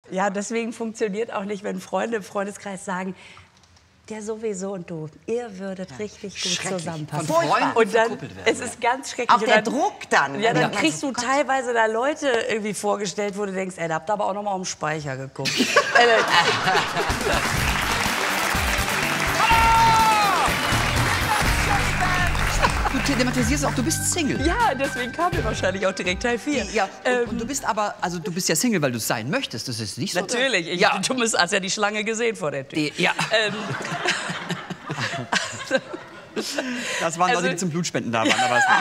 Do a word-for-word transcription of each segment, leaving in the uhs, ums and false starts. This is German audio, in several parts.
Ja, deswegen funktioniert auch nicht, wenn Freunde im Freundeskreis sagen, der sowieso und du, ihr würdet ja. richtig gut zusammenpassen. Von Freunden und dann, verkuppelt werden. es ist ganz schrecklich. Auch der dann, Druck dann. Ja, dann ja. kriegst du teilweise da Leute irgendwie vorgestellt, wo du denkst, ey, da habt ihr aber auch noch mal auf den Speicher geguckt. Du thematisierst auch, du bist Single. Ja, deswegen kam mir wahrscheinlich auch direkt Teil vier. Ja, und, ähm, und du bist aber, also du bist ja Single, weil du es sein möchtest. Das ist nicht so. Natürlich. Ich, ja. Du hast ja die Schlange gesehen vor der Tür. Die, ja. Ähm, das waren also, Leute, die zum Blutspenden da waren. Aber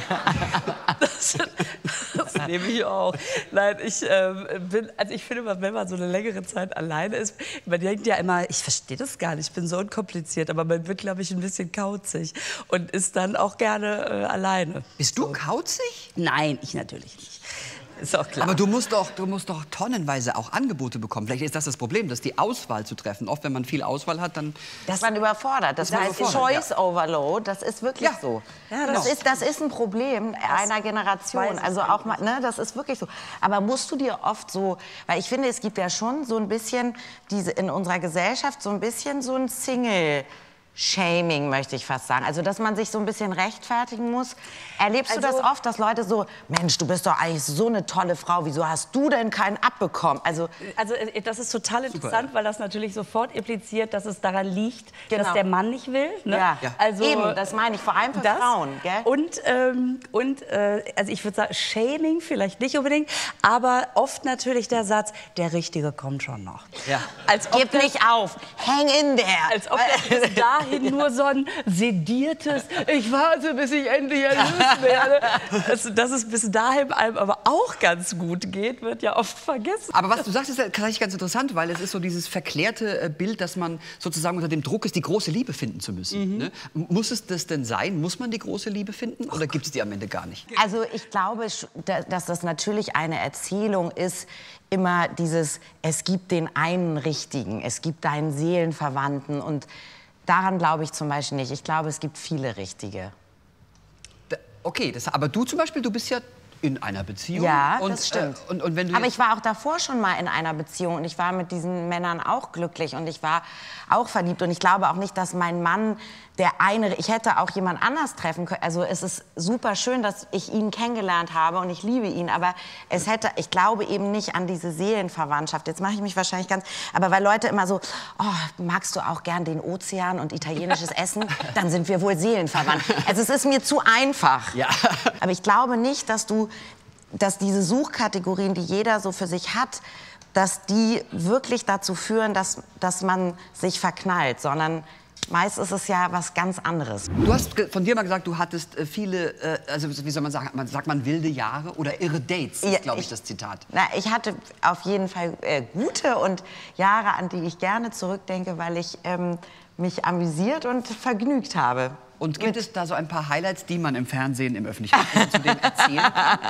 das, das nehme ich auch. Nein, ich ähm, bin, also ich finde, wenn man so eine längere Zeit alleine ist, man denkt ja immer, ich verstehe das gar nicht, ich bin so unkompliziert, aber man wird, glaube ich, ein bisschen kauzig und ist dann auch gerne äh, alleine. Bist du kauzig? Nein, ich natürlich nicht. Ist auch klar. Aber du musst, doch, du musst doch tonnenweise auch Angebote bekommen. Vielleicht ist das das Problem, dass die Auswahl zu treffen. Oft, wenn man viel Auswahl hat, dann... Das man überfordert. Das man heißt überfordert, Choice ja. Overload. Das ist wirklich ja. so. Ja, das, das, ist, das ist ein Problem einer Generation. Also auch mal, ne, das ist wirklich so. Aber musst du dir oft so... Weil ich finde, es gibt ja schon so ein bisschen diese, in unserer Gesellschaft so ein bisschen so ein Single... Shaming, möchte ich fast sagen. Also, dass man sich so ein bisschen rechtfertigen muss. Erlebst du also, das oft, dass Leute so, Mensch, du bist doch eigentlich so eine tolle Frau, wieso hast du denn keinen abbekommen? Also, also das ist total interessant, super, ja. weil das natürlich sofort impliziert, dass es daran liegt, genau. dass der Mann nicht will. Ne? Ja. Ja. Also, eben, das meine ich, vor allem für das, Frauen. Gell? Und, ähm, und äh, also ich würde sagen, Shaming vielleicht nicht unbedingt, aber oft natürlich der Satz, der Richtige kommt schon noch. Ja. Als ob Gib das, nicht auf, hang in there. Als ob das bis dahin nur so ein sediertes, ich warte, bis ich endlich erlöst werde. Das, dass es bis dahin einem aber auch ganz gut geht, wird ja oft vergessen. Aber was du sagst, ist tatsächlich ganz interessant, weil es ist so dieses verklärte Bild, dass man sozusagen unter dem Druck ist, die große Liebe finden zu müssen. Mhm. Ne? Muss es das denn sein? Muss man die große Liebe finden? Oder gibt es die am Ende gar nicht? Also ich glaube, dass das natürlich eine Erzählung ist, immer dieses, es gibt den einen Richtigen, es gibt deinen Seelenverwandten und daran glaube ich zum Beispiel nicht. Ich glaube, es gibt viele Richtige. Okay, das, aber du zum Beispiel, du bist ja in einer Beziehung. Ja, und, das stimmt. Äh, und, und wenn du aber ich war auch davor schon mal in einer Beziehung und ich war mit diesen Männern auch glücklich und ich war auch verliebt und ich glaube auch nicht, dass mein Mann der eine, ich hätte auch jemand anders treffen können. Also es ist super schön, dass ich ihn kennengelernt habe und ich liebe ihn, aber es hätte, ich glaube eben nicht an diese Seelenverwandtschaft. Jetzt mache ich mich wahrscheinlich ganz, aber weil Leute immer so, oh, magst du auch gern den Ozean und italienisches Essen? Dann sind wir wohl seelenverwandt. Also es ist mir zu einfach. Ja. Aber ich glaube nicht, dass du, dass diese Suchkategorien, die jeder so für sich hat, dass die wirklich dazu führen, dass, dass man sich verknallt, sondern meist ist es ja was ganz anderes. Du hast von dir mal gesagt, du hattest viele, äh, also wie soll man sagen, man, sagt man wilde Jahre oder irre Dates, ist, ja, glaube ich, ich, das Zitat. Na, ich hatte auf jeden Fall äh, gute und Jahre, an die ich gerne zurückdenke, weil ich ähm, mich amüsiert und vergnügt habe. Und gibt Mit es da so ein paar Highlights, die man im Fernsehen, im öffentlichen Raum zu dem erzählen kann?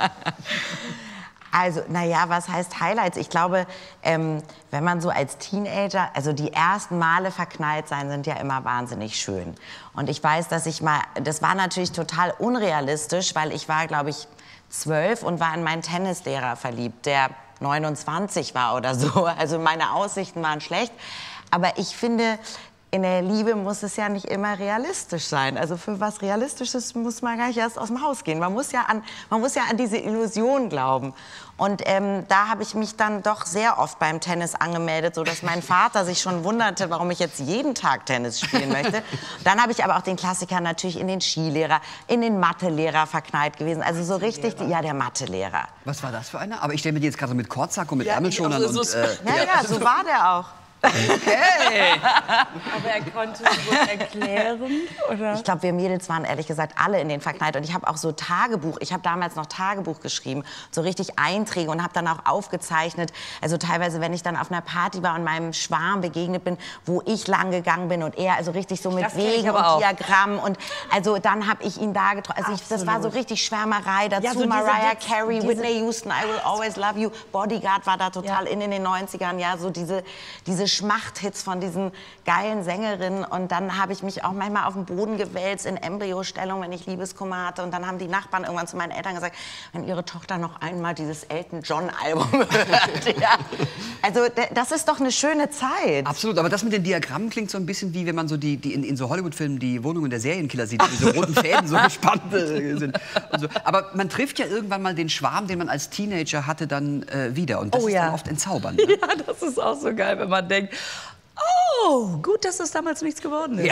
Also, naja, was heißt Highlights? Ich glaube, ähm, wenn man so als Teenager, also die ersten Male verknallt sein, sind ja immer wahnsinnig schön. Und ich weiß, dass ich mal, das war natürlich total unrealistisch, weil ich war, glaube ich, zwölf und war in meinen Tennislehrer verliebt, der neunundzwanzig war oder so. Also meine Aussichten waren schlecht. Aber ich finde, in der Liebe muss es ja nicht immer realistisch sein. Also für was Realistisches muss man gar nicht erst aus dem Haus gehen. Man muss ja an, man muss ja an diese Illusion glauben. Und ähm, da habe ich mich dann doch sehr oft beim Tennis angemeldet, sodass mein Vater sich schon wunderte, warum ich jetzt jeden Tag Tennis spielen möchte. Dann habe ich aber auch den Klassiker natürlich in den Skilehrer, in den Mathelehrer verknallt gewesen. Also so richtig, die, ja, der Mathelehrer. Was war das für einer? Aber ich stelle mir die jetzt gerade so mit Kurzsack und mit ja, Ärmelschonern so, und... so, äh, ja, ja, so war der auch. Okay. Aber er konnte es wohl erklären, oder? Ich glaube, wir Mädels waren ehrlich gesagt alle in den verknallt. Und ich habe auch so Tagebuch, ich habe damals noch Tagebuch geschrieben, so richtig Einträge und habe dann auch aufgezeichnet. Also teilweise, wenn ich dann auf einer Party war und meinem Schwarm begegnet bin, wo ich lang gegangen bin und er, also richtig so mit Das kenn ich Wegen aber und auch. Diagramm. Und also dann habe ich ihn da getroffen. Also ich, das war so richtig Schwärmerei. Dazu Ja, so diese- Mariah diese- Carey, diese- Whitney Houston, I Will Always Love You. Bodyguard war da total Ja. in in den neunzigern. Ja, so diese, diese Schmachthits von diesen geilen Sängerinnen. Und dann habe ich mich auch manchmal auf den Boden gewälzt in Embryostellung, wenn ich Liebeskummer hatte. Und dann haben die Nachbarn irgendwann zu meinen Eltern gesagt, wenn ihre Tochter noch einmal dieses Elton John Album hört. Ja. Also das ist doch eine schöne Zeit. Absolut, aber das mit den Diagrammen klingt so ein bisschen wie, wenn man so die, die in, in so Hollywood-Filmen die Wohnungen der Serienkiller sieht, wie so roten Fäden so gespannt äh, sind. Und so. Aber man trifft ja irgendwann mal den Schwarm, den man als Teenager hatte, dann äh, wieder. Und das Oh, ist ja. dann oft entzaubernd. Ne? Ja, das ist auch so geil, wenn man denkt, oh, gut, dass das damals nichts geworden ist. Ja.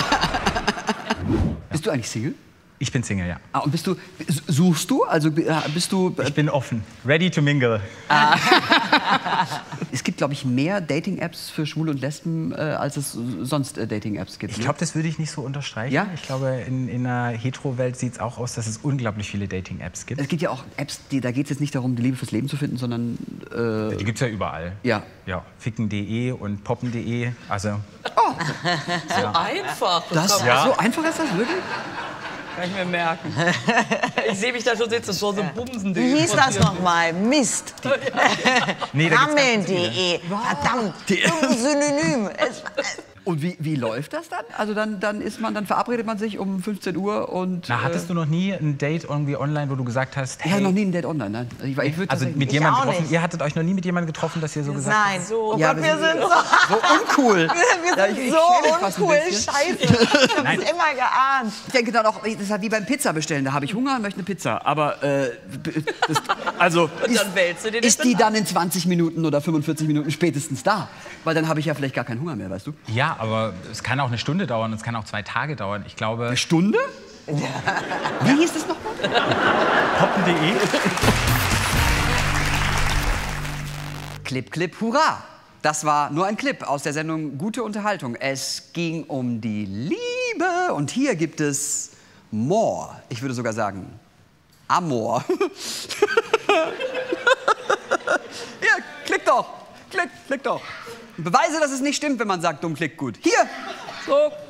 Bist du eigentlich Single? Ich bin Single, ja. Ah, und bist du, suchst du? Also bist du... Ich bin offen. Ready to mingle. Es gibt, glaube ich, mehr Dating-Apps für Schwule und Lesben, äh, als es sonst äh, Dating-Apps gibt. Ich ne? glaube, das würde ich nicht so unterstreichen. Ja? Ich glaube, in, in einer Hetero-Welt sieht es auch aus, dass es unglaublich viele Dating-Apps gibt. Es gibt ja auch Apps, die, da geht es jetzt nicht darum, die Liebe fürs Leben zu finden, sondern... Äh, Die gibt es ja überall. Ja. Ja, ficken punkt de und poppen punkt de. Also, So einfach. das, Ja. So einfach ist das wirklich? Kann ich mir merken. Ich sehe mich da schon sitzen, so so bumsen. Wie hieß das nochmal? Mist. nee, da gibt's ganz Rammeln viele. punkt de. Verdammt. Irgendein Synonym. Es, Und wie, wie läuft das dann? Also dann, dann ist man, dann verabredet man sich um fünfzehn Uhr und... Na, hattest du noch nie ein Date irgendwie online, wo du gesagt hast, Ich hey, hatte noch nie ein Date online, nein. Ich, ich würd also tatsächlich- mit Ich jemandem auch getroffen? nicht. Ihr hattet euch noch nie mit jemandem getroffen, dass ihr so gesagt nein. habt? Oh Ja, Gott, wir wir sind- sind so, so uncool. wir Ja, sind ich- ich so schäme mich fast ein uncool. bisschen. Scheiße. Ich hab's immer geahnt. Ich denke dann auch, das ist halt wie beim Pizza bestellen. Da habe ich Hunger und möchte eine Pizza. Aber äh, das, also Und dann wälzt du dir den ist die Belag. dann in zwanzig Minuten oder fünfundvierzig Minuten spätestens da? Weil dann habe ich ja vielleicht gar keinen Hunger mehr, weißt du? Ja, aber es kann auch eine Stunde dauern, es kann auch zwei Tage dauern. Ich glaube, Eine Stunde? Wie hieß das nochmal? poppen punkt de. Clip, Clip, hurra! Das war nur ein Clip aus der Sendung Gute Unterhaltung. Es ging um die Liebe und hier gibt es more. Ich würde sogar sagen Amor. Hier, klick doch. Klick, klick doch. Beweise, dass es nicht stimmt, wenn man sagt, dumm klickt gut. Hier. So.